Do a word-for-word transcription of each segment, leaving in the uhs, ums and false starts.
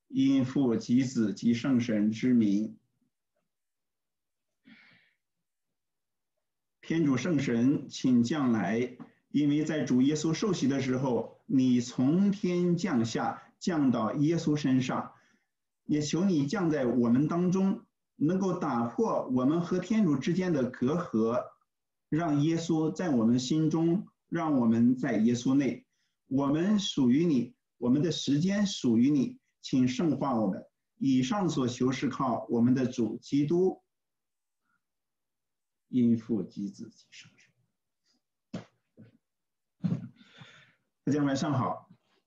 因父及子及圣神之名。天主圣神，请降来，因为在主耶稣受洗的时候，你从天降下，降到耶稣身上，也求你降在我们当中，能够打破我们和天主之间的隔阂，让耶稣在我们心中，让我们在耶稣内。我们属于你，我们的时间属于你，请圣化我们。以上所求是靠我们的主基督，因父及子及圣神。大家晚上好。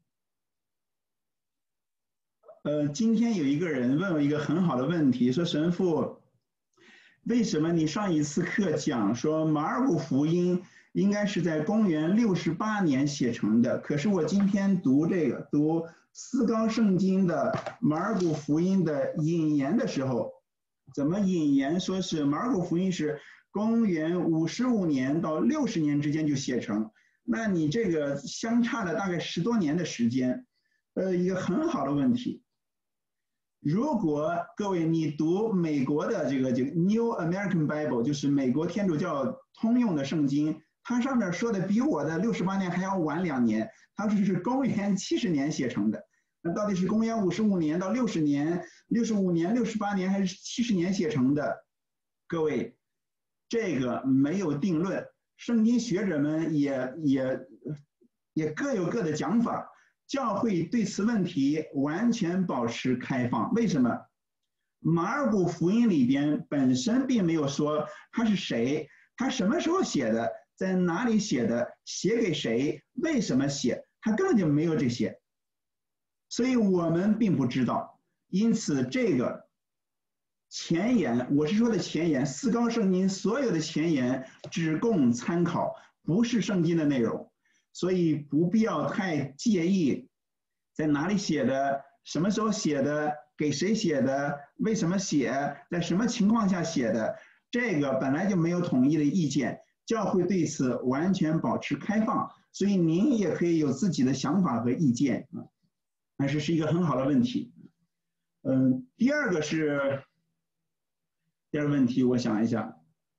呃，今天有一个人问我一个很好的问题，说神父，为什么你上一次课讲说马尔谷福音应该是在公元六十八年写成的，可是我今天读这个读思高圣经的马尔谷福音的引言的时候，怎么引言说是马尔谷福音是公元五十五年到六十年之间就写成？那你这个相差了大概十多年的时间，呃，一个很好的问题。如果各位你读美国的这个这个 New American Bible， 就是美国天主教通用的圣经，它上面说的比我的六十八年还要晚两年，它是是公元七十年写成的。那到底是公元五十五年到六十年、六十五年、六十八年还是七十年写成的？各位，这个没有定论，圣经学者们也也也各有各的讲法。教会对此问题完全保持开放。为什么？马尔谷福音里边本身并没有说他是谁，他什么时候写的，在哪里写的，写给谁，为什么写，他根本就没有这些，所以我们并不知道。因此这个前言，我是说的前言，思高圣经所有的前言只供参考，不是圣经的内容，所以不必要太介意在哪里写的，什么时候写的，给谁写的，为什么写，在什么情况下写的，这个本来就没有统一的意见，教会对此完全保持开放，所以您也可以有自己的想法和意见啊，但是是一个很好的问题。嗯，第二个是第二个问题，我想一下，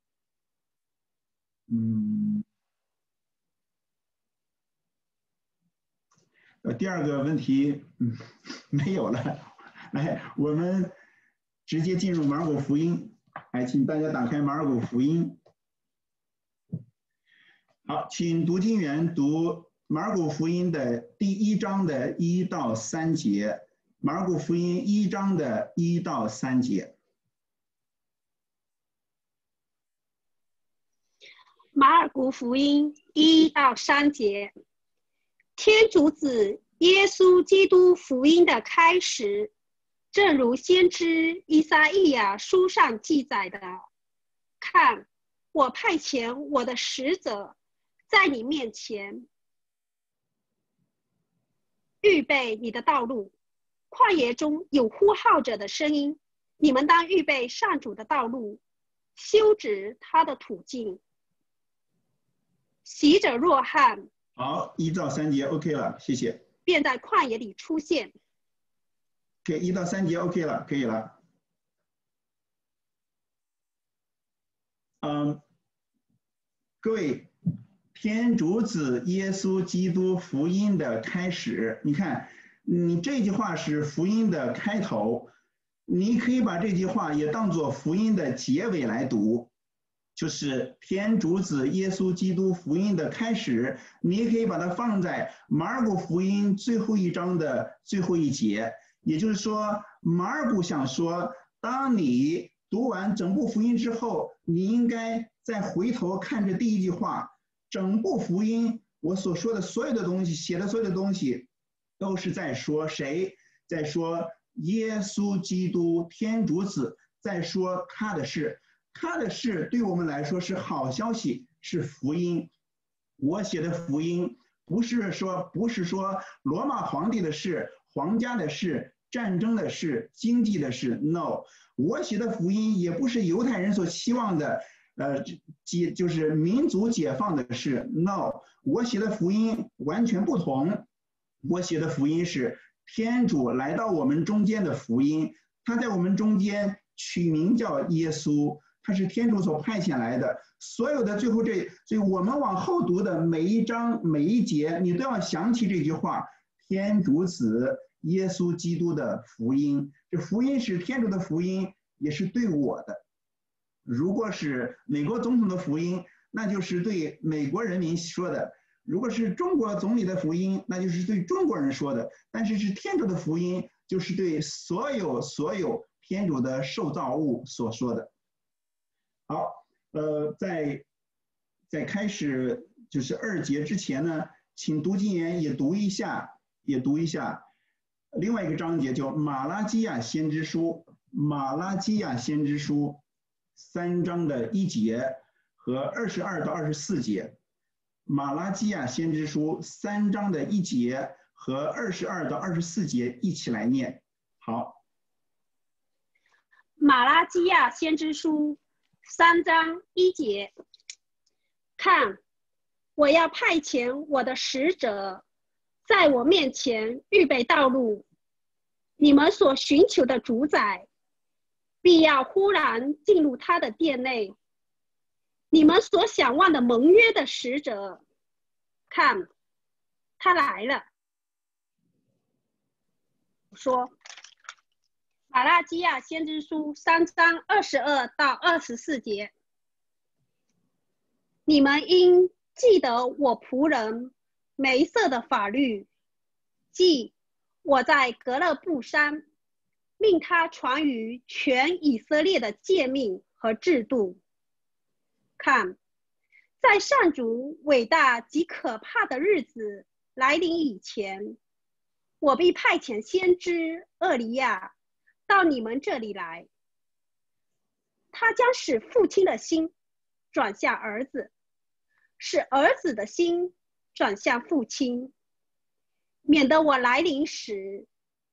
嗯。呃，第二个问题，嗯，没有了。来，我们直接进入马尔谷福音。来，请大家打开马尔谷福音。好，请读经员读马尔谷福音的第一章的一到三节。马尔谷福音一章的一到三节。 马尔谷福音一到三节。天主子耶稣基督福音的开始，正如先知以撒意亚书上记载的：看，我派遣我的使者在你面前，预备你的道路。旷野中有呼号者的声音，你们当预备上主的道路，修直他的途径。洗者若翰， 好，一到三节 OK 了，谢谢。 便在旷野里出现。 给一到三节 OK 了，可以了。嗯，各位，天主子耶稣基督福音的开始，你看，你这句话是福音的开头，你可以把这句话也当作福音的结尾来读。就是天主子耶稣基督福音的开始，你也可以把它放在马尔谷福音最后一章的最后一节。也就是说，马尔谷想说，当你读完整部福音之后，你应该再回头看着第一句话，整部福音我所说的所有的东西，写的所有的东西，都是在说谁？在说耶稣基督天主子，在说他的事。他的事对我们来说是好消息，是福音。我写的福音不是说不是说罗马皇帝的事、皇家的事、战争的事、经济的事 ，no。我写的福音也不是犹太人所期望的，呃，解就是民族解放的事 ，no。我写的福音完全不同。我写的福音是天主来到我们中间的福音，他在我们中间取名叫耶稣，他是天主所派遣来的。所有的最后这，所以我们往后读的每一章每一节，你都要想起这句话：天主子耶稣基督的福音。这福音是天主的福音，也是对我的。如果是美国总统的福音，那就是对美国人民说的；如果是中国总理的福音，那就是对中国人说的。但是是天主的福音，就是对所有所有天主的受造物所说的。好，呃，在在开始就是二节之前呢，请读经员也读一下，也读一下另外一个章节，叫马拉基亚先知书。马拉基亚先知书三章的一节和二十二到二十四节。马拉基亚先知书三章的一节和二十二到二十四节一起来念。好， 马拉基亚先知书三章一节，看，我要派遣我的使者，在我面前预备道路，你们所寻求的主宰，必要忽然进入他的殿内。你们所想望的盟约的使者，看，他来了。说，马拉基亚先知书三章二十二到二十四节，你们应记得我仆人梅瑟的法律，即我在革勒布山命他传于全以色列的诫命和制度。看，在上主伟大及可怕的日子来临以前，我必派遣先知厄里亚到你们这里来。他将使父亲的心转向儿子，使儿子的心转向父亲，免得我来临时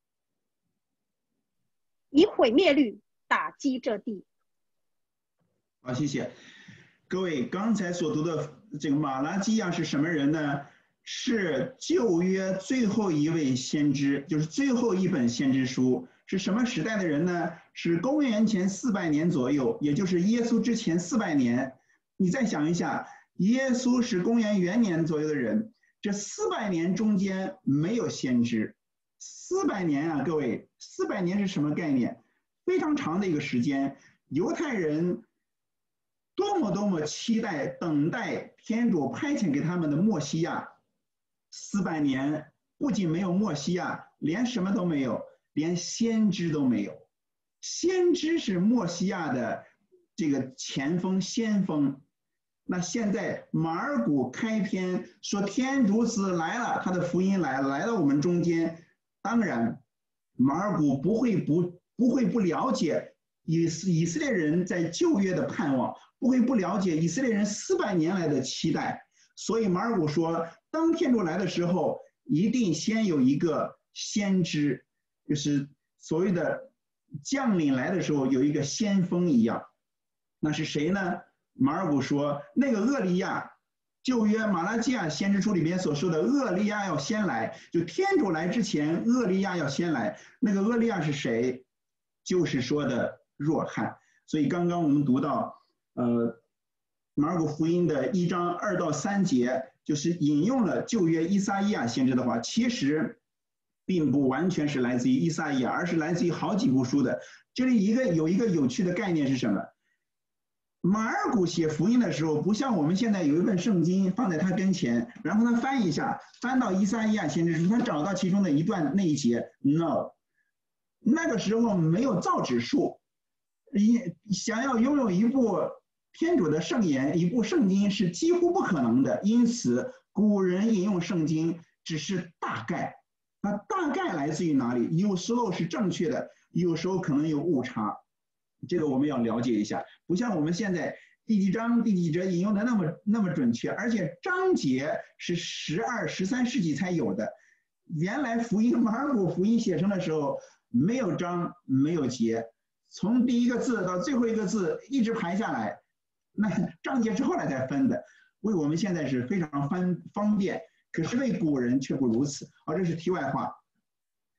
以毁灭律打击这地。 好，谢谢各位。刚才所读的这个马拉基亚是什么人呢？是旧约最后一位先知，就是最后一本先知书。是什么时代的人呢？是公元前四百年左右，也就是耶稣之前四百年。你再想一下，耶稣是公元元年左右的人，这四百年中间没有先知。四百年啊，各位，四百年是什么概念？非常长的一个时间。犹太人多么多么期待等待天主派遣给他们的默西亚。四百年不仅没有默西亚，连什么都没有，连先知都没有。先知是默西亚的这个前锋先锋。那现在马尔谷开篇说天主子来了，他的福音来了，来到我们中间。当然马尔谷不会不不会不了解以以色列人在旧约的盼望，不会不了解以色列人四百年来的期待。所以马尔谷说，当天主来的时候，一定先有一个先知，就是所谓的将领来的时候有一个先锋一样。那是谁呢？马尔谷说，那个厄利亚，旧约马拉基亚先知书里面所说的厄利亚要先来，就天主来之前，厄利亚要先来。那个厄利亚是谁？就是说的若翰。所以刚刚我们读到，呃，马尔谷福音的一章二到三节，就是引用了旧约以撒意亚先知的话，其实并不完全是来自于以撒意亚，而是来自于好几部书的。这里一个有一个有趣的概念是什么？马尔谷写福音的时候，不像我们现在有一本圣经放在他跟前，然后他翻一下，翻到以撒意亚先知书，他找到其中的一段那一节 ，no， 那个时候没有造纸术，想要拥有一部天主的圣言，一部圣经是几乎不可能的。因此，古人引用圣经只是大概，那大概来自于哪里？有时候是正确的，有时候可能有误差。这个我们要了解一下，不像我们现在第几章第几节引用的那么那么准确，而且章节是十二、十三世纪才有的。原来福音马尔谷福音写成的时候，没有章没有节，从第一个字到最后一个字一直排下来，那章节是后来才分的，为我们现在是非常方方便，可是为古人却不如此。好，这是题外话。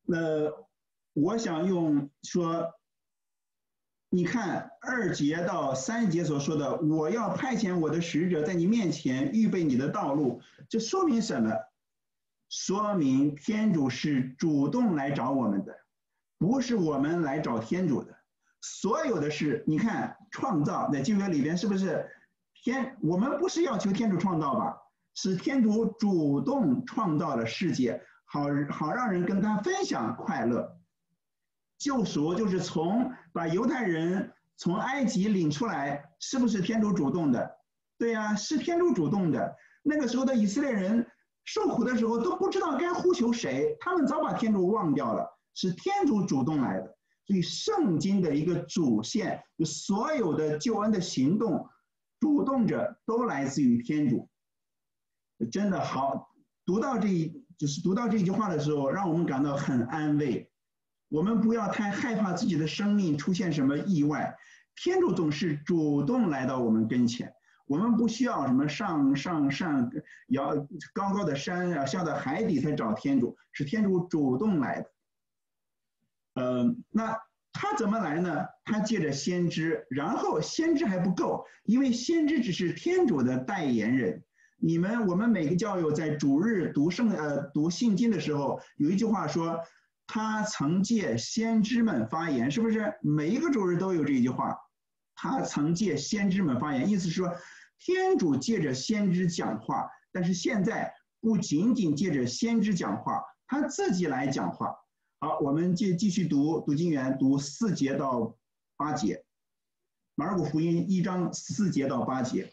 那我想用说，你看二节到三节所说的，我要派遣我的使者在你面前预备你的道路，这说明什么？说明天主是主动来找我们的，不是我们来找天主的。所有的事，你看创造在旧约里边是不是天？我们不是要求天主创造吧？是天主主动创造了世界，好好让人跟他分享快乐。救赎就是从把犹太人从埃及领出来，是不是天主主动的？对呀、啊，是天主主动的。那个时候的以色列人受苦的时候都不知道该呼求谁，他们早把天主忘掉了，是天主主动来的。所以圣经的一个主线，就所有的救恩的行动，主动者都来自于天主。真的好，读到这一就是读到这句话的时候，让我们感到很安慰。我们不要太害怕自己的生命出现什么意外，天主总是主动来到我们跟前，我们不需要什么上上上要高高的山啊，下到海底才找天主，是天主主动来的。呃，那他怎么来呢？他借着先知，然后先知还不够，因为先知只是天主的代言人。你们我们每个教友在主日读圣呃读信经的时候，有一句话说，他曾借先知们发言，是不是？每一个主日都有这一句话，他曾借先知们发言，意思是说，天主借着先知讲话，但是现在不仅仅借着先知讲话，他自己来讲话。好，我们继继续读读经员，读四节到八节，马尔谷福音一章四节到八节。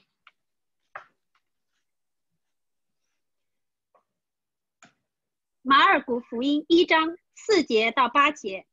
马尔谷福音一章四节到八节，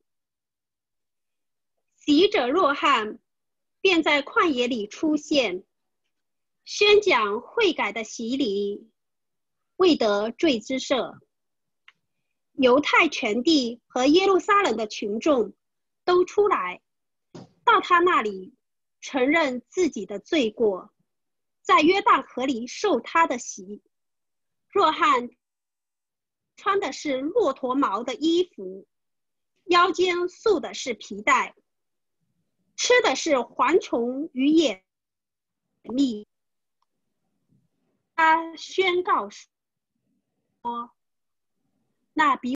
洗者若翰便在旷野里出现，宣讲悔改的洗礼，为得罪之赦。犹太全地和耶路撒冷的群众都出来，到他那里承认自己的罪过，在约旦河里受他的洗。若翰穿的是骆驼毛的衣服，腰间束的是皮带，吃的是蝗虫与野蜜。他宣告说，那比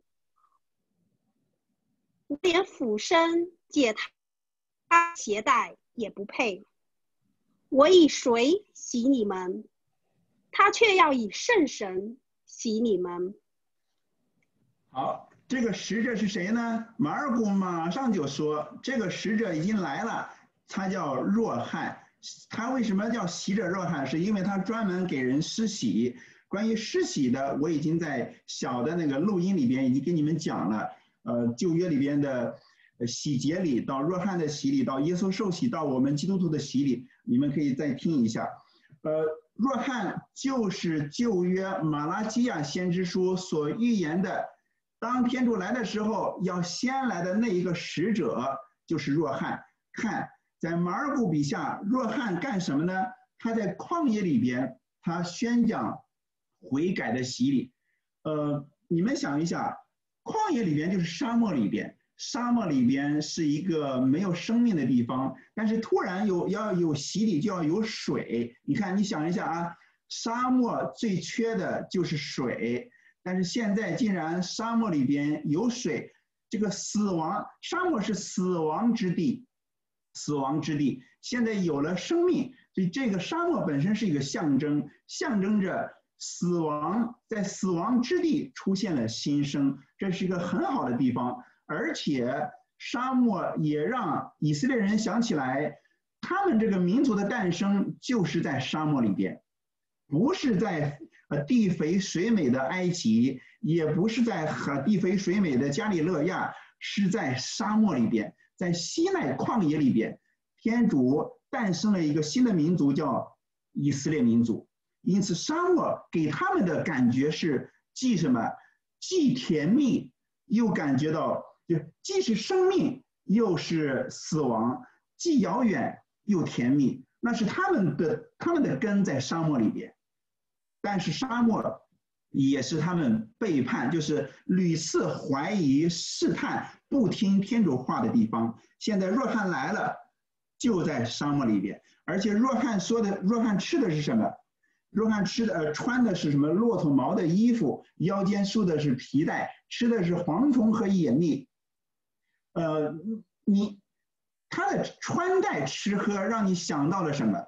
我连俯身解他鞋带也不配。我以水洗你们，他却要以圣神洗你们。 好，这个使者是谁呢？马尔谷马上就说，这个使者已经来了，他叫若翰。他为什么叫洗者若翰？是因为他专门给人施洗。关于施洗的，我已经在小的那个录音里边已经跟你们讲了。呃，旧约里边的洗节礼，到若翰的洗礼，到耶稣受洗，到我们基督徒的洗礼，你们可以再听一下。呃，若翰就是旧约马拉基亚先知书所预言的，当天主来的时候要先来的那一个使者就是若翰。看，在马尔谷笔下，若翰干什么呢？他在旷野里边，他宣讲悔改的洗礼。呃，你们想一下，旷野里边就是沙漠里边，沙漠里边是一个没有生命的地方，但是突然有要有洗礼，就要有水。你看，你想一下啊，沙漠最缺的就是水，但是现在竟然沙漠里边有水，这个死亡，沙漠是死亡之地，死亡之地，现在有了生命，所以这个沙漠本身是一个象征，象征着死亡，在死亡之地出现了新生，这是一个很好的地方。而且沙漠也让以色列人想起来，他们这个民族的诞生就是在沙漠里边，不是在呃地肥水美的埃及，也不是在和地肥水美的加里勒亚，是在沙漠里边，在西奈旷野里边，天主诞生了一个新的民族，叫以色列民族。因此沙漠给他们的感觉是既什么，既甜蜜又感觉到，就既是生命又是死亡，既遥远又甜蜜，那是他们的他们的根在沙漠里边。但是沙漠也是他们背叛，就是屡次怀疑、试探、不听天主话的地方。现在若翰来了，就在沙漠里边，而且若翰说的，若翰吃的是什么？若翰吃的呃穿的是什么？骆驼毛的衣服，腰间束的是皮带，吃的是蝗虫和野蜜。呃，你他的穿戴吃喝让你想到了什么？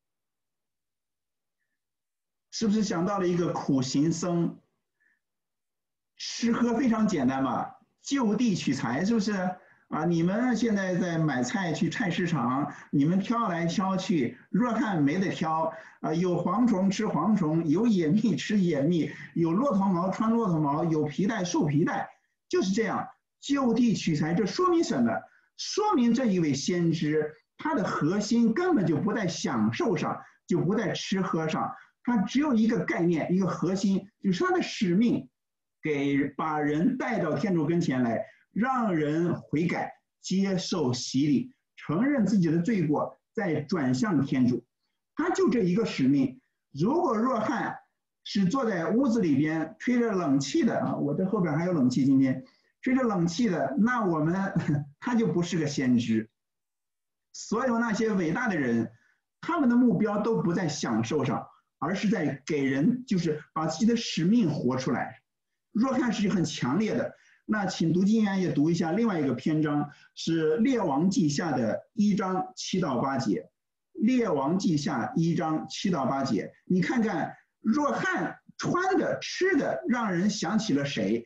是不是想到了一个苦行僧？吃喝非常简单嘛，就地取材，是不是啊？你们现在在买菜去菜市场，你们挑来挑去，若翰没得挑啊，有蝗虫吃蝗虫，有野蜜吃野蜜，有骆驼毛穿骆驼毛，有皮带束皮带，就是这样，就地取材。这说明什么？说明这一位先知，他的核心根本就不在享受上，就不在吃喝上。它只有一个概念，一个核心，就是它的使命，给把人带到天主跟前来，让人悔改，接受洗礼，承认自己的罪过，再转向天主。他就这一个使命。如果若翰是坐在屋子里边吹着冷气的啊，我这后边还有冷气，今天吹着冷气的，那我们他就不是个先知。所有那些伟大的人，他们的目标都不在享受上，而是在给人，就是把自己的使命活出来。若翰是很强烈的。那请读经员也读一下另外一个篇章，是列王记下的一章七到八节。列王记下一章七到八节，你看看若翰穿的吃的让人想起了谁？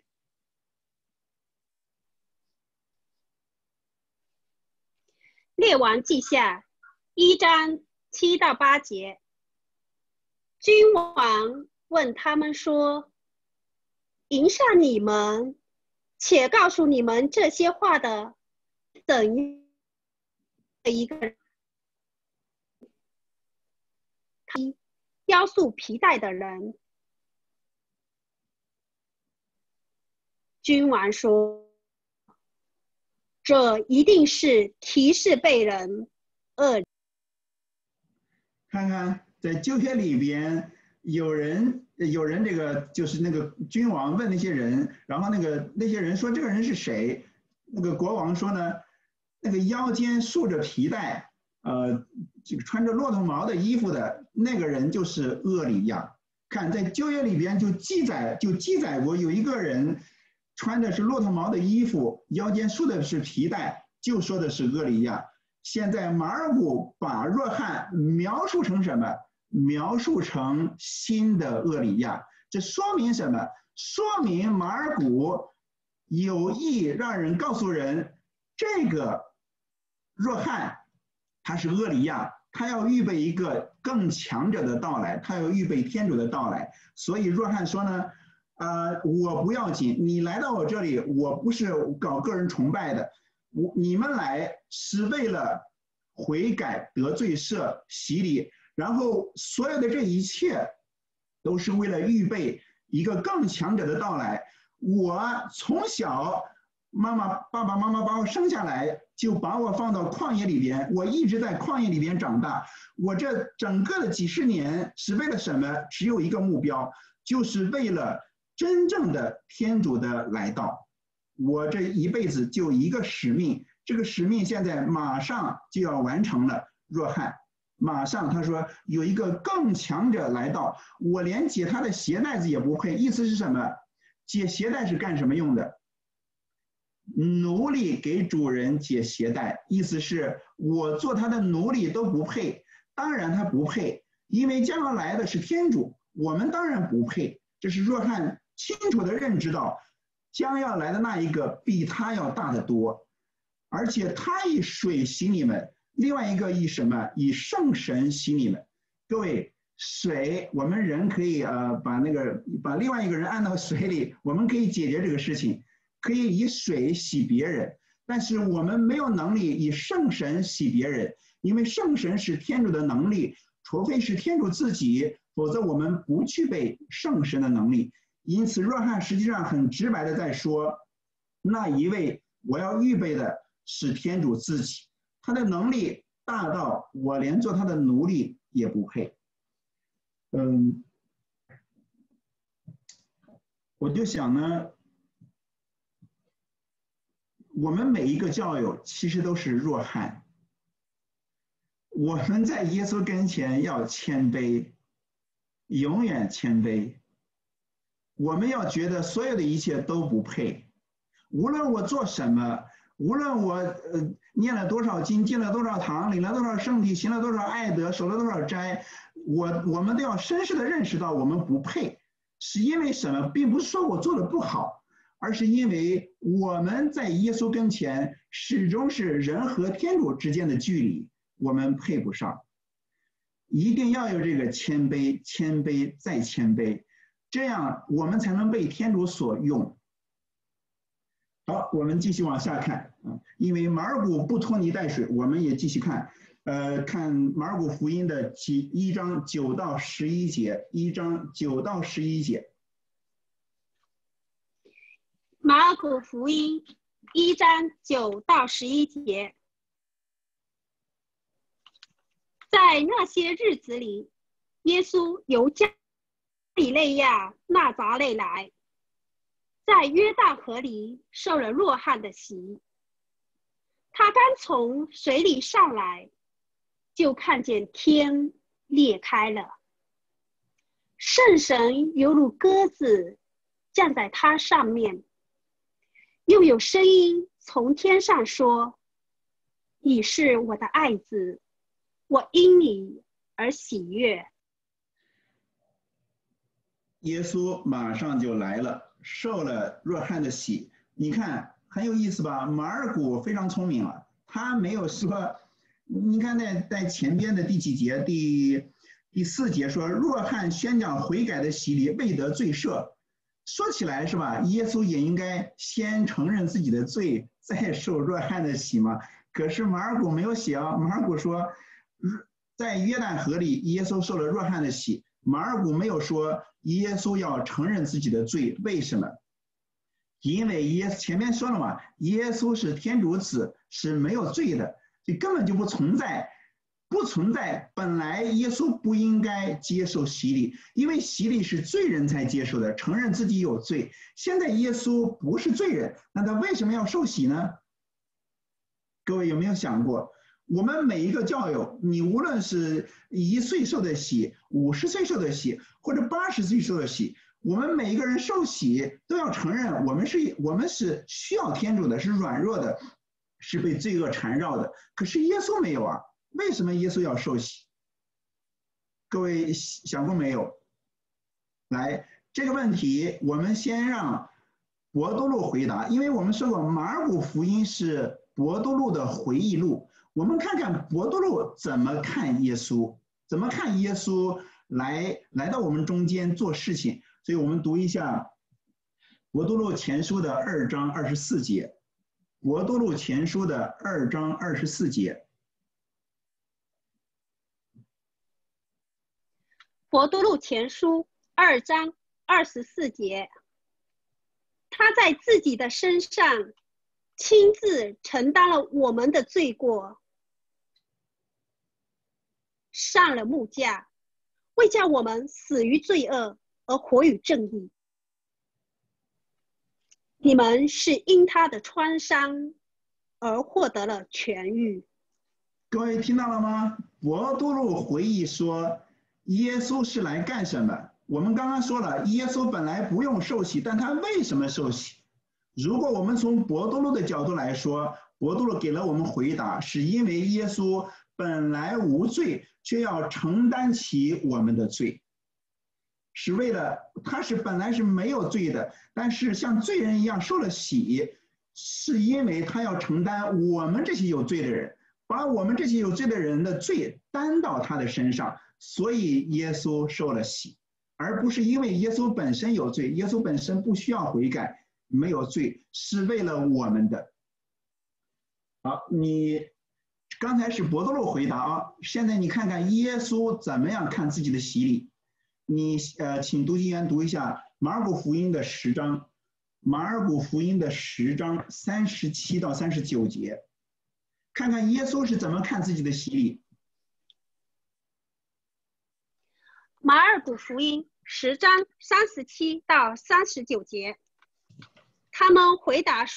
列王记下一章七到八节，君王问他们说：“迎上你们，且告诉你们这些话的怎一个人？腰束皮带的人。”君王说：“这一定是提示被人恶。” 看看在旧约里边，有人有人这个就是那个君王问那些人，然后那个那些人说这个人是谁？那个国王说呢，那个腰间束着皮带，呃，这个穿着骆驼毛的衣服的那个人就是厄里亚。看在旧约里边就记载就记载过有一个人穿的是骆驼毛的衣服，腰间束的是皮带，就说的是厄里亚。现在马尔谷把若翰描述成什么？描述成新的厄里亚。这说明什么？说明马尔谷有意让人告诉人，这个若翰他是厄里亚，他要预备一个更强者的到来，他要预备天主的到来。所以若翰说呢，呃，我不要紧，你来到我这里，我不是搞个人崇拜的，我你们来是为了悔改、得罪赦、洗礼，然后所有的这一切都是为了预备一个更强者的到来。我从小妈妈爸爸妈妈把我生下来，就把我放到旷野里边，我一直在旷野里边长大。我这整个的几十年是为了什么？只有一个目标，就是为了真正的天主的来到。我这一辈子就一个使命，这个使命现在马上就要完成了。若翰马上他说有一个更强者来到，我连解他的鞋带子也不配。意思是什么？解鞋带是干什么用的？奴隶给主人解鞋带，意思是我做他的奴隶都不配。当然他不配，因为将要来的是天主，我们当然不配。这是若翰清楚的认知到，将要来的那一个比他要大得多，而且他以水洗你们，另外一个以什么？以圣神洗你们。各位，水我们人可以呃把那个把另外一个人按到水里，我们可以解决这个事情，可以以水洗别人，但是我们没有能力以圣神洗别人，因为圣神是天主的能力，除非是天主自己，否则我们不具备圣神的能力。因此若翰实际上很直白的在说，那一位我要预备的是天主自己，他的能力大到我连做他的奴隶也不配。嗯， 我就想呢，我们每一个教友其实都是弱汉，我们在耶稣跟前要谦卑，永远谦卑。我们要觉得所有的一切都不配，无论我做什么，无论我呃念了多少经，进了多少堂，领了多少圣体，行了多少爱德，守了多少斋，我我们都要深深的认识到我们不配，是因为什么？并不是说我做的不好，而是因为我们在耶稣跟前始终是人和天主之间的距离，我们配不上。一定要有这个谦卑，谦卑再谦卑，这样我们才能被天主所用。好，我们继续往下看啊，因为马尔谷不拖泥带水，我们也继续看，呃，看马尔谷福音的几一章九到十一节，一章九到十一节。 马尔谷福音一章九到十一节，在那些日子里，耶稣由加利肋亚纳匝肋来，在约旦河里受了若翰的洗。他刚从水里上来，就看见天裂开了，圣神犹如鸽子降在他上面，又有声音从天上说：“你是我的爱子，我因你而喜悦。” 耶稣马上就来了，受了若翰的洗。你看很有意思吧？马尔谷非常聪明了，他没有说，你看在在前边的第几节，第第四节说，若翰宣讲悔改的洗礼，未得罪赦。说起来是吧？耶稣也应该先承认自己的罪，再受若翰的洗嘛。可是马尔谷没有写啊，马尔谷说，在约旦河里，耶稣受了若翰的洗。马尔谷没有说耶稣要承认自己的罪，为什么？因为耶前面说了嘛，耶稣是天主子，是没有罪的，就根本就不存在，不存在。本来耶稣不应该接受洗礼，因为洗礼是罪人才接受的，承认自己有罪。现在耶稣不是罪人，那他为什么要受洗呢？各位有没有想过？我们每一个教友，你无论是一岁受的洗，五十岁受的洗，或者八十岁受的洗，我们每一个人受洗都要承认，我们是我们是需要天主的，是软弱的，是被罪恶缠绕的。可是耶稣没有啊，为什么耶稣要受洗？各位想过没有？来，这个问题我们先让伯多禄回答，因为我们说过马尔谷福音是伯多禄的回忆录。我们看看伯多禄怎么看耶稣，怎么看耶稣来来到我们中间做事情。所以我们读一下伯多禄前书的二章二十四节。伯多禄前书的二章二十四节。 伯多禄前书二章二十四节，他在自己的身上亲自承担了我们的罪过，上了木架，为叫我们死于罪恶而活于正义。你们是因他的创伤而获得了痊愈。 各位听到了吗？伯多禄回忆说，耶稣是来干什么？我们刚刚说了，耶稣本来不用受洗，但他为什么受洗？如果我们从伯多禄的角度来说，伯多禄给了我们回答，是因为耶稣本来无罪，却要承担起我们的罪，是为了他是本来是没有罪的，但是像罪人一样受了洗，是因为他要承担我们这些有罪的人，把我们这些有罪的人的罪担到他的身上，所以耶稣受了洗，而不是因为耶稣本身有罪，耶稣本身不需要悔改，没有罪，是为了我们的。好，你刚才是伯多禄回答啊，现在你看看耶稣怎么样看自己的洗礼。你呃，请读经员读一下马尔谷福音的十章，马尔谷福音的十章三十七到三十九节，看看耶稣是怎么看自己的洗礼。 马尔谷福音十章三十七到三十九节。他们回答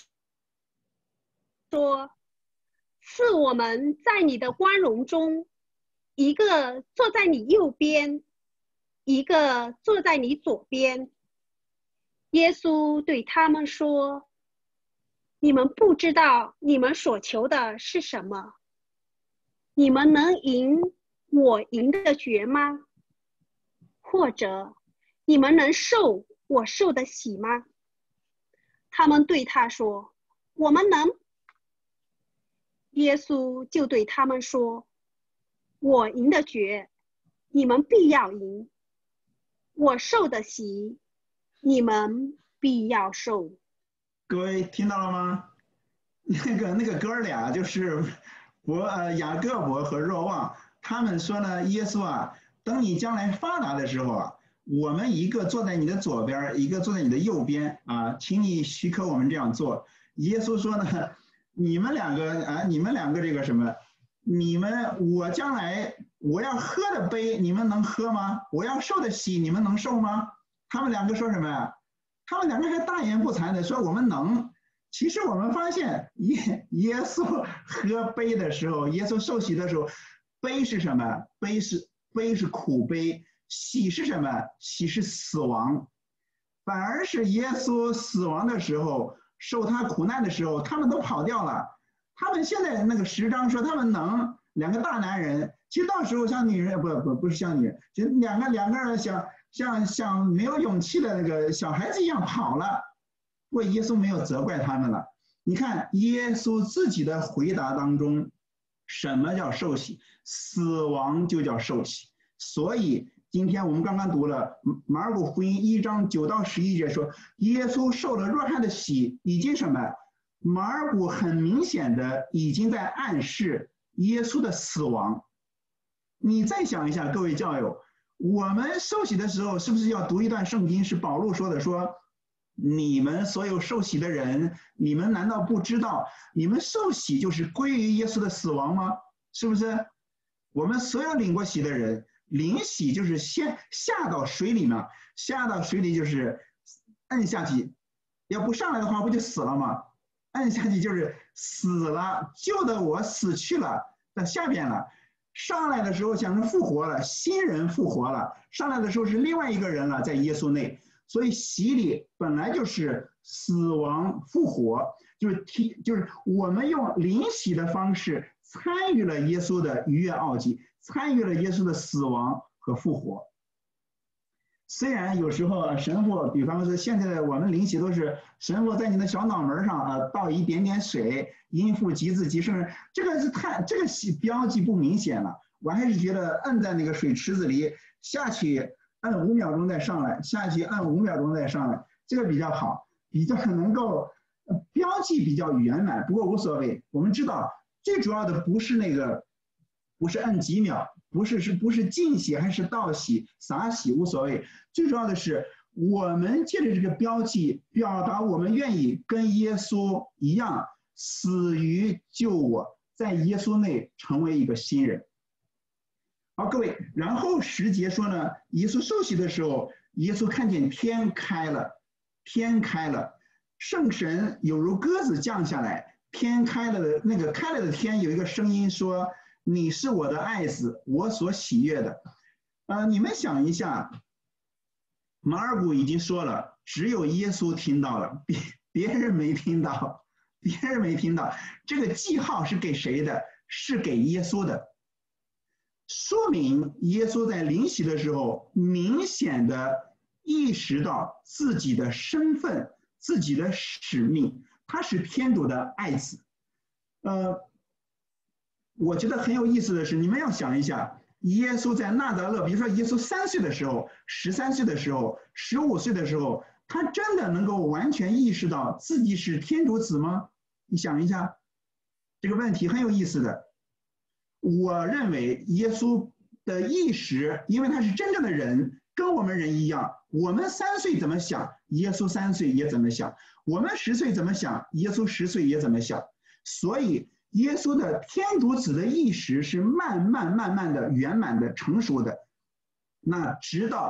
说：赐我们在你的光荣中，一个坐在你右边，一个坐在你左边。耶稣对他们说：你们不知道你们所求的是什么，你们能赢我赢的决吗？或者你们能受我受的喜吗？他们对他说：我们能。耶稣就对他们说：我赢的决，你们必要赢；我受的喜，你们必要受。 各位听到了吗？那个那个哥俩就是伯呃雅各伯和若望，他们说呢，耶稣啊，等你将来发达的时候啊，我们一个坐在你的左边，一个坐在你的右边啊，请你许可我们这样做。耶稣说呢，你们两个啊，你们两个这个什么，你们我将来我要喝的杯，你们能喝吗？我要受的喜，你们能受吗？他们两个说什么呀？他们两个还大言不惭的说我们能。其实我们发现耶耶稣喝杯的时候，耶稣受洗的时候，杯是什么？杯是杯是苦杯，喜是什么？喜是死亡。反而是耶稣死亡的时候，受他苦难的时候，他们都跑掉了。他们现在那个十章说他们能，两个大男人，其实到时候像女人，不不不是像女人，就两个两个人像像像没有勇气的那个小孩子一样跑了。不过耶稣没有责怪他们了。你看耶稣自己的回答当中，什么叫受洗？死亡就叫受洗。所以今天我们刚刚读了马尔谷福音一章九到十一节说，耶稣受了若翰的洗，已经什么？马尔谷很明显的已经在暗示耶稣的死亡。你再想一下，各位教友，我们受洗的时候是不是要读一段圣经？是保禄说的，说你们所有受洗的人，你们难道不知道你们受洗就是归于耶稣的死亡吗？是不是？我们所有领过洗的人，领洗就是先下到水里面，下到水里就是摁下去，要不上来的话不就死了吗？摁下去就是死了，旧的我死去了，在下边了。上来的时候想着复活了，新人复活了，上来的时候是另外一个人了，在耶稣内。所以洗礼本来就是死亡复活，就是提就是我们用领洗的方式参与了耶稣的逾越奥迹，参与了耶稣的死亡和复活。虽然有时候神父，比方说现在的我们领洗都是神父在你的小脑门上啊倒一点点水，因父及子及圣神，这个是太这个洗标记不明显了。我还是觉得摁在那个水池子里下去。按五秒钟再上来，下去按五秒钟再上来，这个比较好，比较能够标记比较圆满。不过无所谓，我们知道最主要的不是那个，不是按几秒，不是是不是浸洗还是倒洗洒洗无所谓，最主要的是我们借着这个标记，表达我们愿意跟耶稣一样死于救我，在耶稣内成为一个新人。好，各位，然后十节说呢，耶稣受洗的时候，耶稣看见天开了，天开了，圣神有如鸽子降下来，天开了的那个开了的天有一个声音说：“你是我的爱子，我所喜悦的。”呃，你们想一下，马尔谷已经说了，只有耶稣听到了，别别人没听到，别人没听到。这个记号是给谁的？是给耶稣的。说明耶稣在领洗的时候，明显的意识到自己的身份、自己的使命，他是天主的爱子。呃，我觉得很有意思的是，你们要想一下，耶稣在纳匝勒，比如说耶稣三岁的时候、十三岁的时候、十五岁的时候，他真的能够完全意识到自己是天主子吗？你想一下，这个问题很有意思的。我认为耶稣的意识，因为他是真正的人，跟我们人一样，我们三岁怎么想，耶稣三岁也怎么想；我们十岁怎么想，耶稣十岁也怎么想。所以耶稣的天主子的意识是慢慢慢慢的圆满的成熟的。那直到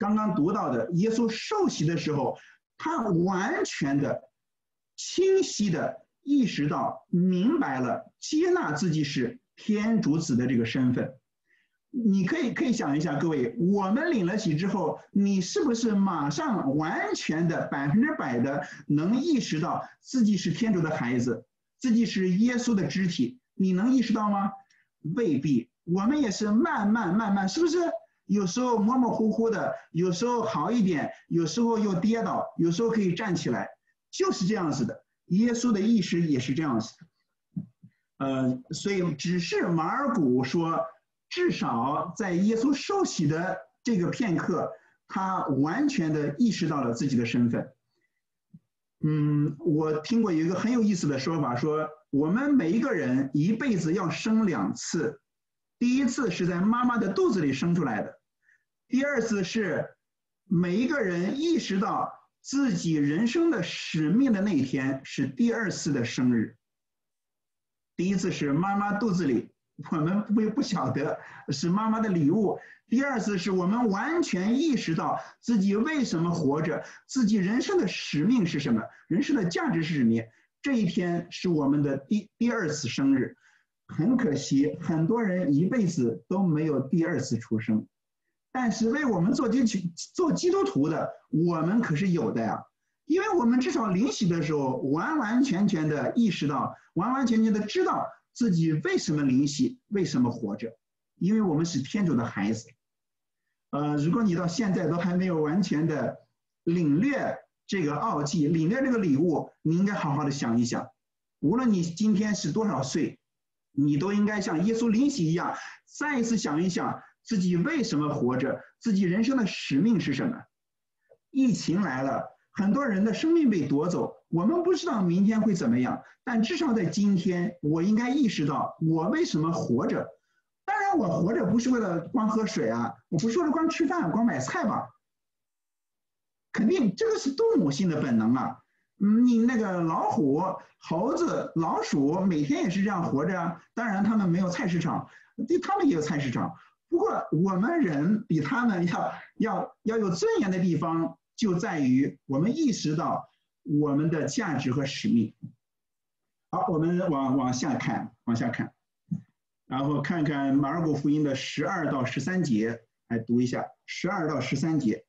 刚刚读到的，耶稣受洗的时候，他完全的、清晰的意识到、明白了、接纳自己是天主子的这个身份。你可以可以想一下，各位，我们领了洗之后，你是不是马上完全的、百分之百的能意识到自己是天主的孩子，自己是耶稣的肢体？你能意识到吗？未必，我们也是慢慢慢慢，是不是？有时候模模糊糊的，有时候好一点，有时候又跌倒，有时候可以站起来，就是这样子的。耶稣的意识也是这样子的。呃，所以只是马尔谷说，至少在耶稣受洗的这个片刻，他完全的意识到了自己的身份。嗯，我听过有一个很有意思的说法，说我们每一个人一辈子要生两次，第一次是在妈妈的肚子里生出来的，第二次是每一个人意识到自己人生的使命的那一天是第二次的生日。第一次是妈妈肚子里，我们不不晓得是妈妈的礼物。第二次是我们完全意识到自己为什么活着，自己人生的使命是什么，人生的价值是什么。这一天是我们的第第二次生日。很可惜，很多人一辈子都没有第二次出生，但是为我们做基做基督徒的，我们可是有的呀。因为我们至少领洗的时候，完完全全的意识到，完完全全的知道自己为什么领洗，为什么活着，因为我们是天主的孩子。呃，如果你到现在都还没有完全的领略这个奥迹，领略这个礼物，你应该好好的想一想，无论你今天是多少岁，你都应该像耶稣领洗一样，再一次想一想自己为什么活着，自己人生的使命是什么。疫情来了，很多人的生命被夺走，我们不知道明天会怎么样，但至少在今天，我应该意识到我为什么活着。当然，我活着不是为了光喝水啊，我不是为了光吃饭、光买菜吧？肯定这个是动物性的本能啊。你那个老虎、猴子、老鼠每天也是这样活着啊。当然，他们没有菜市场，他们也有菜市场。不过，我们人比他们要要要有尊严的地方，就在于我们意识到我们的价值和使命。好，我们往往下看，往下看。然后看看马尔谷福音的十二到十三节，来读一下十二到十三节。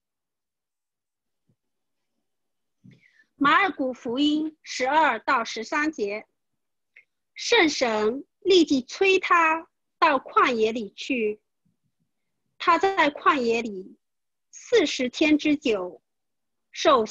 马尔谷福音十二到十三节，圣神立即催他到旷野里去。他在旷野里四十天之久，受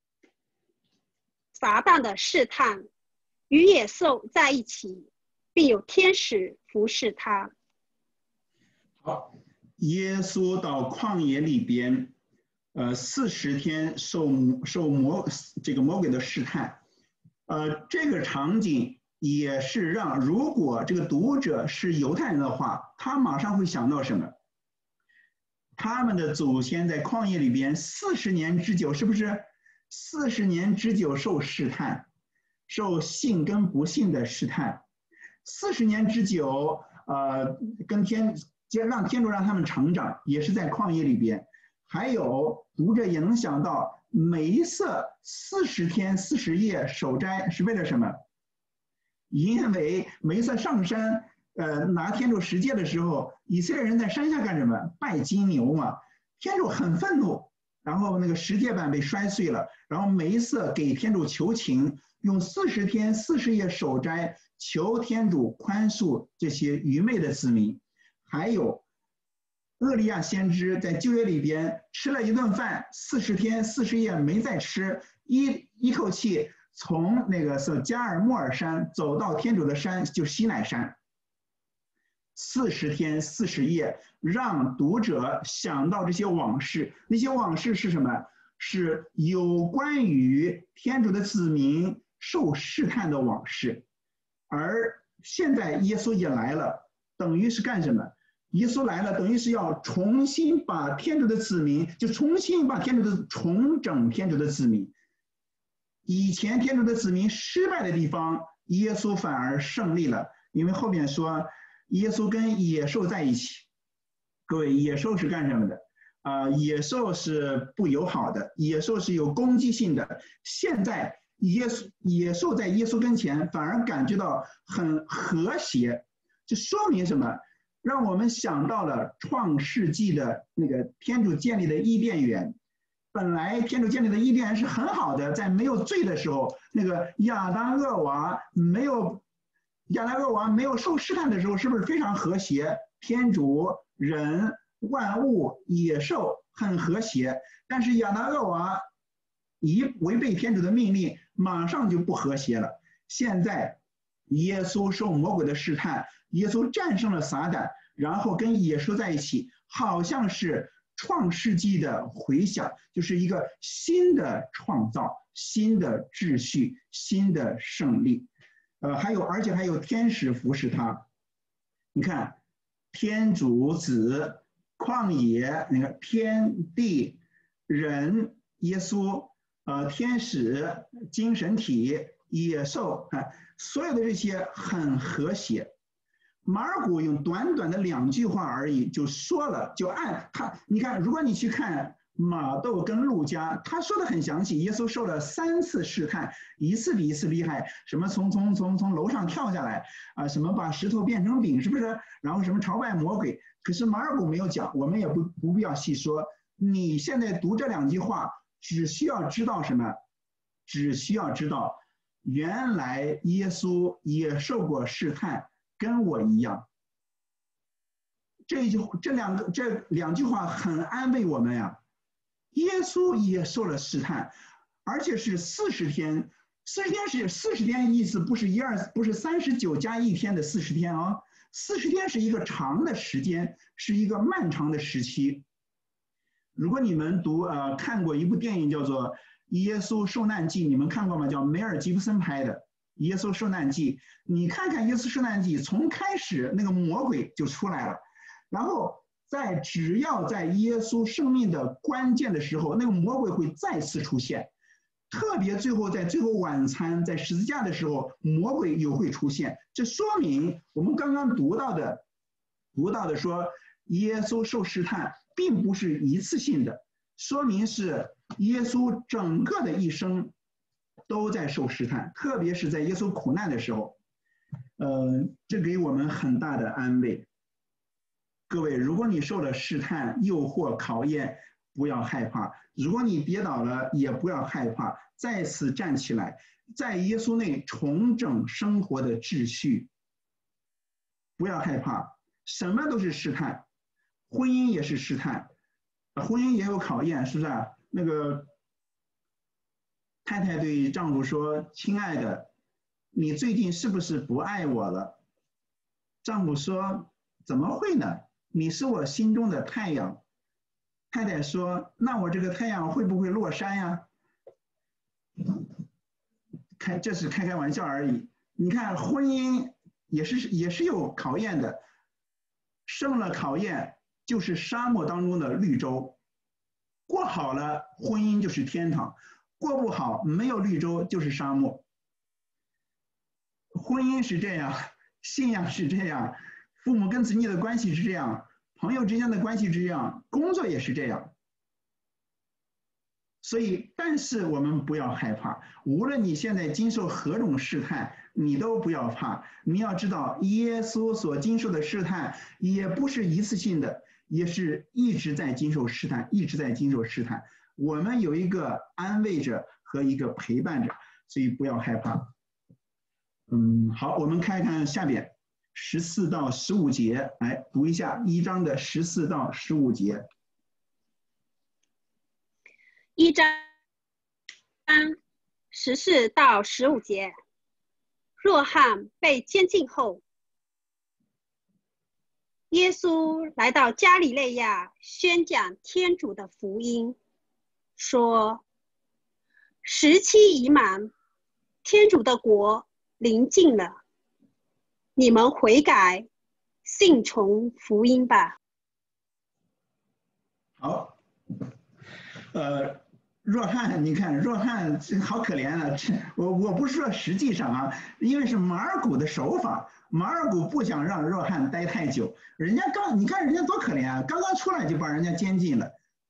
撒旦的试探，与野兽在一起，并有天使服侍他。 好，耶稣到旷野里边，呃，四十天受受魔这个魔鬼的试探，呃，这个场景也是让如果这个读者是犹太人的话，他马上会想到什么？他们的祖先在旷野里边四十年之久，是不是？四十年之久受试探，受信跟不信的试探。四十年之久，呃，跟天让天主让他们成长，也是在旷野里边。还有读者也能想到，每一次四十天四十夜守斋是为了什么？因为每一次上山，呃，拿天主十诫的时候，以色列人在山下干什么？拜金牛嘛。天主很愤怒，然后那个十诫板被摔碎了，然后每一次给天主求情，用四十天四十夜守斋，求天主宽恕这些愚昧的子民。还有厄利亚先知在旧约里边吃了一顿饭，四十天四十夜没再吃，一一口气从那个是加尔默尔山走到天主的山，就西乃山。四十天四十夜，让读者想到这些往事。那些往事是什么？是有关于天主的子民受试探的往事。而现在耶稣也来了，等于是干什么？耶稣来了，等于是要重新把天主的子民，就重新把天主的重整天主的子民。以前天主的子民失败的地方，耶稣反而胜利了，因为后面说耶稣跟野兽在一起。各位，野兽是干什么的？ 啊、呃，野兽是不友好的，野兽是有攻击性的。现在耶稣野兽在耶稣跟前反而感觉到很和谐，这说明什么？让我们想到了创世纪的那个天主建立的伊甸园。本来天主建立的伊甸园是很好的，在没有罪的时候，那个亚当厄娃没有亚当厄娃没有受试探的时候，是不是非常和谐？天主、人、万物、野兽很和谐。但是亚当厄娃一违背天主的命令，马上就不和谐了。现在耶稣受魔鬼的试探，耶稣战胜了撒旦，然后跟野兽在一起，好像是创世纪的回响，就是一个新的创造、新的秩序、新的胜利。呃，还有，而且还有天使服侍他。你看，天主子、旷野，那个天地人、耶稣，呃，天使、精神体、野兽，啊，所有的这些很和谐。马尔谷用短短的两句话而已就说了，就按他，你看，如果你去看马窦跟路加，他说的很详细，耶稣受了三次试探，一次比一次厉害，什么从从从从楼上跳下来啊，什么把石头变成饼，是不是？然后什么朝拜魔鬼，可是马尔谷没有讲，我们也不不必要细说。你现在读这两句话，只需要知道什么？只需要知道，原来耶稣也受过试探。跟我一样，这一句这两个这两句话很安慰我们呀。耶稣也受了试探，而且是四十天，四十天是四十天，意思不是一二，不是三十九加一天的四十天啊，四十天是一个长的时间，是一个漫长的时期。如果你们读呃看过一部电影叫做《耶稣受难记》，你们看过吗？叫梅尔吉布森拍的。耶稣受难记，你看看耶稣受难记，从开始那个魔鬼就出来了，然后在只要在耶稣生命的关键的时候，那个魔鬼会再次出现，特别最后在最后晚餐在十字架的时候，魔鬼又会出现。这说明我们刚刚读到的，读到的说耶稣受试探并不是一次性的，说明是耶稣整个的一生都在受试探，特别是在耶稣苦难的时候，呃，这给我们很大的安慰。各位，如果你受了试探、诱惑、考验，不要害怕；如果你跌倒了，也不要害怕，再次站起来，在耶稣内重整生活的秩序。不要害怕，什么都是试探，婚姻也是试探，婚姻也有考验，是不是啊？那个太太对丈夫说：“亲爱的，你最近是不是不爱我了？”丈夫说：“怎么会呢？你是我心中的太阳。”太太说：“那我这个太阳会不会落山呀？”开，这是开开玩笑而已。你看，婚姻也是也是有考验的，胜了考验就是沙漠当中的绿洲，过好了婚姻就是天堂。过不好，没有绿洲就是沙漠。婚姻是这样，信仰是这样，父母跟子女的关系是这样，朋友之间的关系是这样，工作也是这样。所以，但是我们不要害怕，无论你现在经受何种试探，你都不要怕。你要知道，耶稣所经受的试探也不是一次性的，也是一直在经受试探，一直在经受试探。我们有一个安慰者和一个陪伴者，所以不要害怕。嗯，好，我们看看下边十四到十五节，来读一下一章的十四到十五节。 一章十四到十五节，若翰被监禁后，耶稣来到加里肋亚，宣讲天主的福音。说时期已满，天主的国临近了，你们悔改，信从福音吧。 好，呃，若翰，你看若翰好可怜啊！我我不是说实际上啊，因为是马尔谷的手法，马尔谷不想让若翰待太久，人家刚你看人家多可怜啊，刚刚出来就把人家监禁了。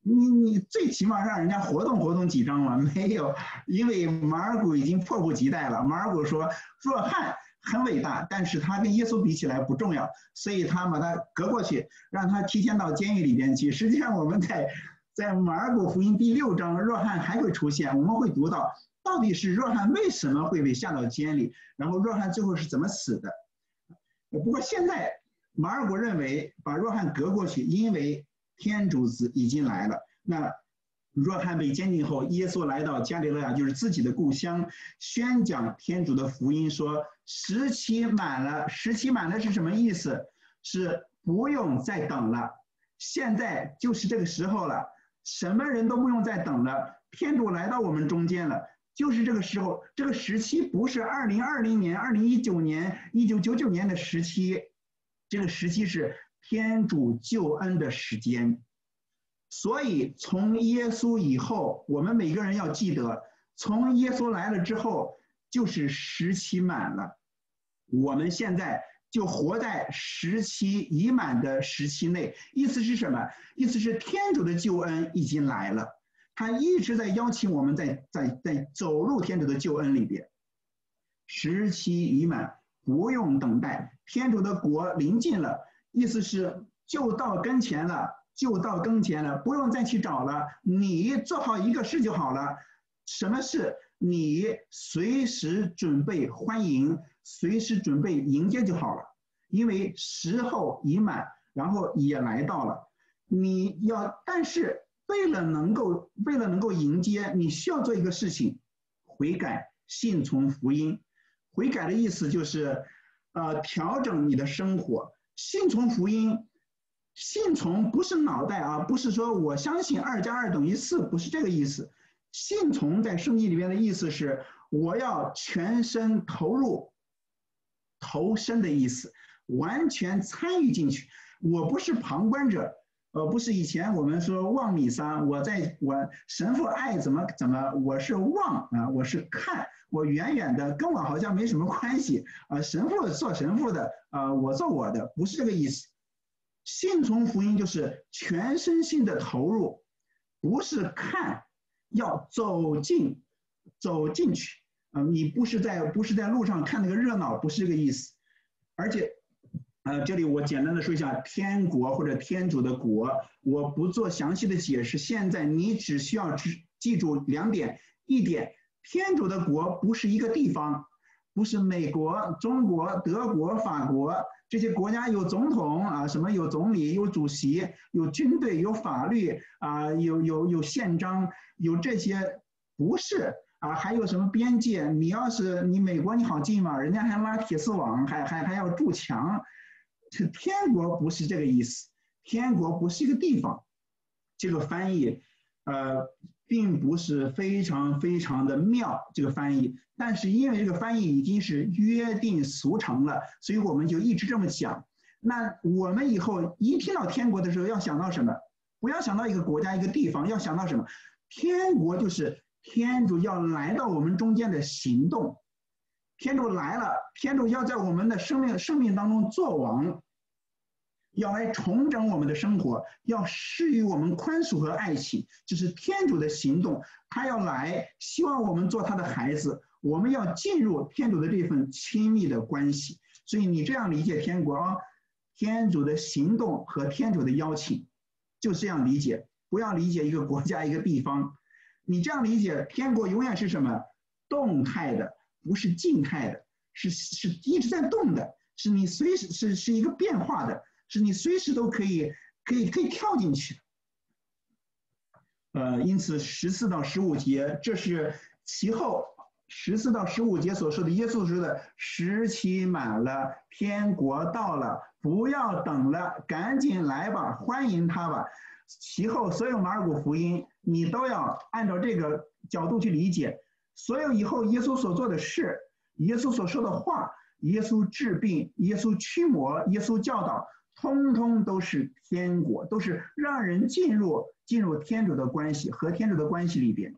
你你最起码让人家活动活动几章嘛？没有，因为马尔谷已经迫不及待了。马尔谷说，若翰很伟大，但是他跟耶稣比起来不重要，所以他把他隔过去，让他提前到监狱里边去。实际上我们在在马尔谷福音第六章，若翰还会出现，我们会读到到底是若翰为什么会被下到监里，然后若翰最后是怎么死的。不过现在马尔谷认为把若翰隔过去，因为天主子已经来了。那若翰被监禁后，耶稣来到加利肋亚，就是自己的故乡，宣讲天主的福音，说时期满了。时期满了是什么意思？是不用再等了，现在就是这个时候了，什么人都不用再等了，天主来到我们中间了，就是这个时候。这个时期不是二零二零年、二零一九年、一九九九年的时期，这个时期是天主救恩的时间。所以从耶稣以后，我们每个人要记得，从耶稣来了之后，就是时期满了。我们现在就活在时期已满的时期内。意思是什么？意思是天主的救恩已经来了，他一直在邀请我们在在在走入天主的救恩里边。时期已满，不用等待，天主的国临近了，意思是就到跟前了。就到跟前了，不用再去找了，你做好一个事就好了。什么事？你随时准备欢迎，随时准备迎接就好了。因为时候已满，然后也来到了。你要，但是为了能够为了能够迎接，你需要做一个事情，悔改，信从福音。悔改的意思就是，呃，调整你的生活，信从福音。信从不是脑袋啊，不是说我相信二加二等于四，不是这个意思。信从在圣经里面的意思是我要全身投入，投身的意思，完全参与进去。我不是旁观者，呃，不是以前我们说望弥撒，我在我神父爱怎么怎么，我是望啊，我是看，我远远的跟我好像没什么关系啊。神父做神父的啊，我做我的，不是这个意思。信从福音就是全身心的投入，不是看，要走进，走进去。啊、呃，你不是在不是在路上看那个热闹，不是这个意思。而且，呃，这里我简单的说一下天国或者天主的国，我不做详细的解释。现在你只需要记记住两点：一点，天主的国不是一个地方，不是美国、中国、德国、法国。这些国家有总统啊，什么有总理、有主席、有军队、有法律啊，有有有宪章，有这些，不是啊？还有什么边界？你要是你美国你好进嘛，人家还拉铁丝网，还还还要筑墙。天国不是这个意思，天国不是一个地方。这个翻译，呃，并不是非常非常的妙，这个翻译。但是因为这个翻译已经是约定俗成了，所以我们就一直这么讲。那我们以后一听到天国的时候，要想到什么？不要想到一个国家、一个地方，要想到什么？天国就是天主要来到我们中间的行动。天主来了，天主要在我们的生命生命当中作王，要来重整我们的生活，要施予我们宽恕和爱情，这是天主的行动。他要来，希望我们做他的孩子，我们要进入天主的这份亲密的关系。所以你这样理解天国啊，天主的行动和天主的邀请，就这样理解，不要理解一个国家一个地方。你这样理解，天国永远是什么？动态的，不是静态的，是是一直在动的，是你随时是是一个变化的。是你随时都可以可以可以跳进去，呃，因此十四到十五节，这是其后十四到十五节所说的耶稣说的时期满了，天国到了，不要等了，赶紧来吧，欢迎他吧。其后所有马尔谷福音，你都要按照这个角度去理解，所有以后耶稣所做的事，耶稣所说的话，耶稣治病，耶稣驱魔，耶稣教导。通通都是天国，都是让人进入进入天主的关系和天主的关系里边。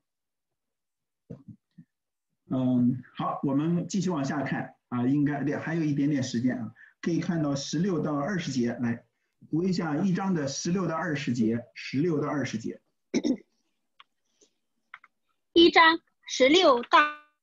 嗯，好，我们继续往下看啊，应该对，还有一点点时间啊，可以看到十六到二十节，来读一下一章的十六到二十节，十六到二十节。 一章十六到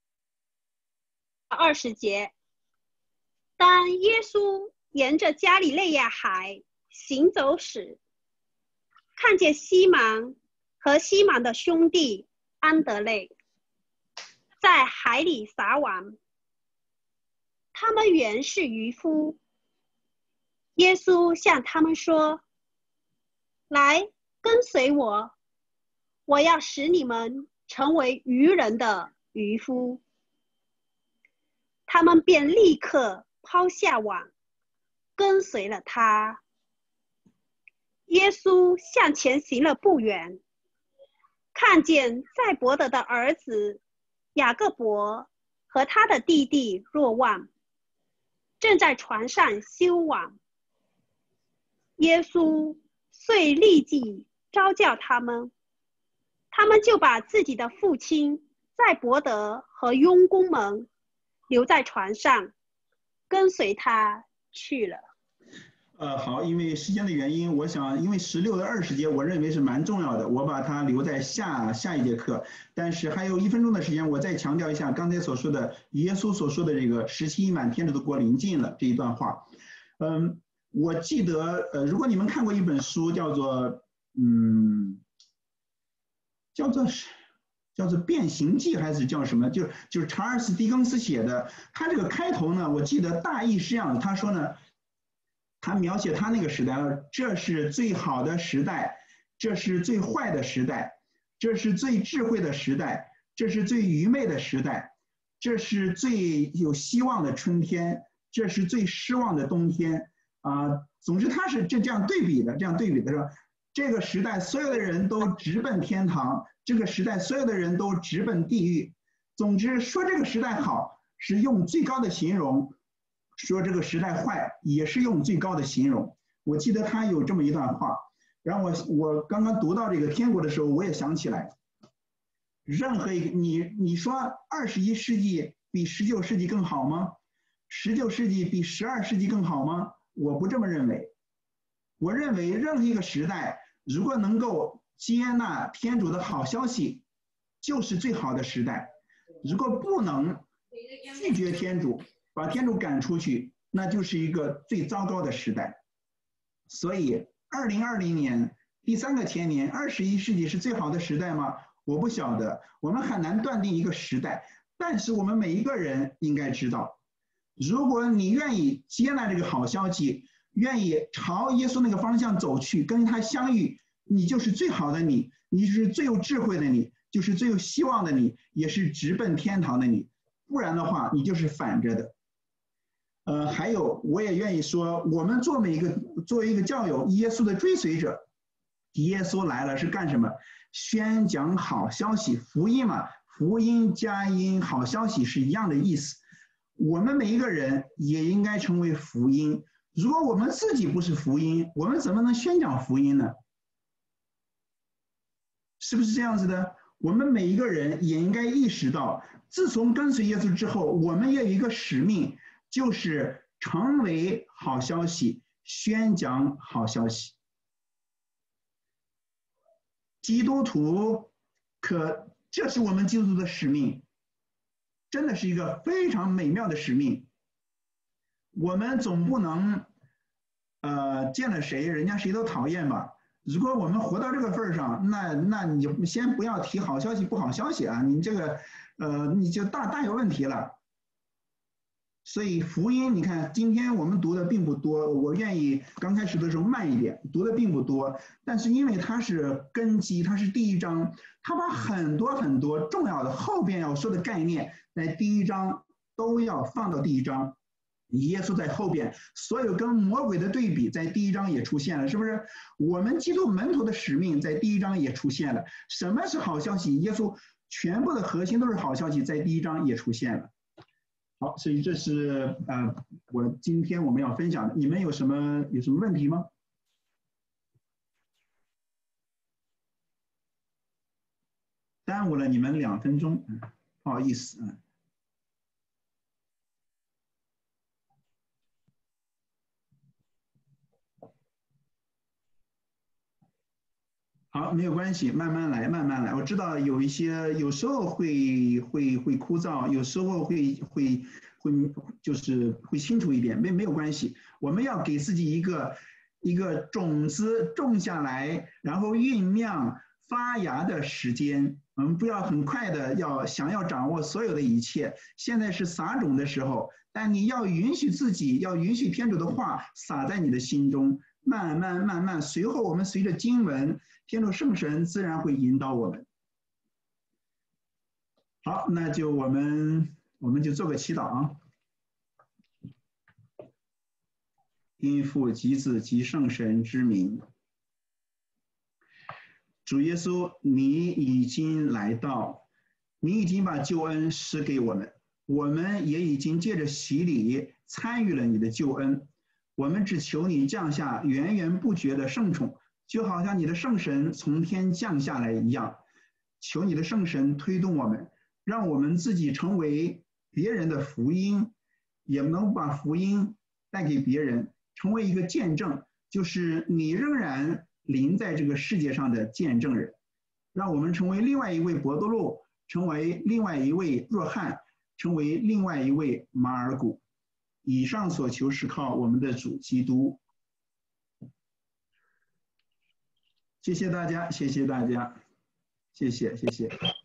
二十节。当耶稣沿着加里肋亚海行走时，看见西满和西满的兄弟安德肋在海里撒网，他们原是渔夫。耶稣向他们说：“来，跟随我，我要使你们成为渔人的渔夫。”他们便立刻抛下网，跟随了他。耶稣向前行了不远，看见载伯德的儿子雅各伯和他的弟弟若望正在船上修网。耶稣遂立即召叫他们，他们就把自己的父亲载伯德和佣工们留在船上，跟随他去了。 呃，好，因为时间的原因，我想，因为十六到二十节，我认为是蛮重要的，我把它留在下下一节课。但是还有一分钟的时间，我再强调一下刚才所说的耶稣所说的这个时期已满，天主的国临近了这一段话。嗯，我记得，呃，如果你们看过一本书，叫做，嗯，叫做是。叫做《变形记》还是叫什么？就就是查尔斯·狄更斯写的。他这个开头呢，我记得大意是这样的。他说呢，他描写他那个时代，这是最好的时代，这是最坏的时代，这是最智慧的时代，这是最愚昧的时代，这是最有希望的春天，这是最失望的冬天啊、呃。总之，他是这这样对比的，这样对比的说，这个时代所有的人都直奔天堂。这个时代所有的人都直奔地狱。总之，说这个时代好是用最高的形容，说这个时代坏也是用最高的形容。我记得他有这么一段话，然后我我刚刚读到这个天国的时候，我也想起来，任何一个你你说二十一世纪比十九世纪更好吗？十九世纪比十二世纪更好吗？我不这么认为。我认为任何一个时代如果能够接纳天主的好消息，就是最好的时代。如果不能拒绝天主，把天主赶出去，那就是一个最糟糕的时代。所以，二零二零年第三个千年，二十一世纪是最好的时代吗？我不晓得，我们很难断定一个时代。但是我们每一个人应该知道，如果你愿意接纳这个好消息，愿意朝耶稣那个方向走去，跟他相遇。你就是最好的你，你是最有智慧的你，就是最有希望的你，也是直奔天堂的你。不然的话，你就是反着的。呃，还有，我也愿意说，我们做每一个作为一个教友，耶稣的追随者，耶稣来了是干什么？宣讲好消息，福音嘛，福音佳音，好消息是一样的意思。我们每一个人也应该成为福音。如果我们自己不是福音，我们怎么能宣讲福音呢？是不是这样子的？我们每一个人也应该意识到，自从跟随耶稣之后，我们也有一个使命，就是成为好消息，宣讲好消息。基督徒，可这是我们基督徒的使命，真的是一个非常美妙的使命。我们总不能，呃，见了谁，人家谁都讨厌吧？如果我们活到这个份儿上，那那你就先不要提好消息不好消息啊，你这个，呃，你就大大有问题了。所以福音，你看今天我们读的并不多，我愿意刚开始的时候慢一点，读的并不多，但是因为它是根基，它是第一章，它把很多很多重要的后边要说的概念，在第一章都要放到第一章。耶稣在后边，所有跟魔鬼的对比在第一章也出现了，是不是？我们基督门徒的使命在第一章也出现了。什么是好消息？耶稣全部的核心都是好消息，在第一章也出现了。好，所以这是呃，我今天我们要分享的。你们有什么有什么问题吗？耽误了你们两分钟，嗯，不好意思，嗯。 好，没有关系，慢慢来，慢慢来。我知道有一些，有时候会会会枯燥，有时候会会会就是会清楚一点，没没有关系。我们要给自己一个一个种子种下来，然后酝酿发芽的时间。我们不要很快的要想要掌握所有的一切。现在是撒种的时候，但你要允许自己，要允许天主的话撒在你的心中。慢慢慢慢，随后我们随着经文，天主圣神自然会引导我们。好，那就我们我们就做个祈祷啊。因父及子及圣神之名，主耶稣，你已经来到，你已经把救恩施给我们，我们也已经借着洗礼参与了你的救恩。我们只求你降下源源不绝的圣宠，就好像你的圣神从天降下来一样。求你的圣神推动我们，让我们自己成为别人的福音，也能把福音带给别人，成为一个见证，就是你仍然临在这个世界上的见证人。让我们成为另外一位伯多禄，成为另外一位若翰，成为另外一位马尔谷。以上所求是靠我们的主基督。谢谢大家，谢谢大家，谢谢，谢谢。